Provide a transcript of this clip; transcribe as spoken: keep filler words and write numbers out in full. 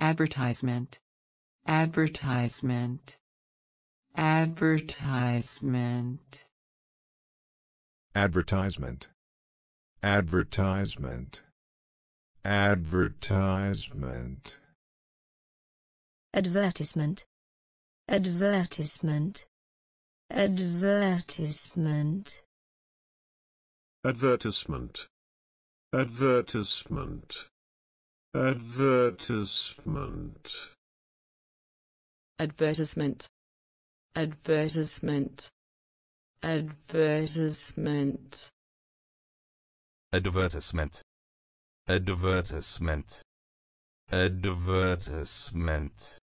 advertisement, advertisement, advertisement, advertisement, advertisement, advertisement, advertisement, advertisement, advertisement, advertisement, advertisement, advertisement, advertisement, advertisement, advertisement, advertisement, advertisement, advertisement.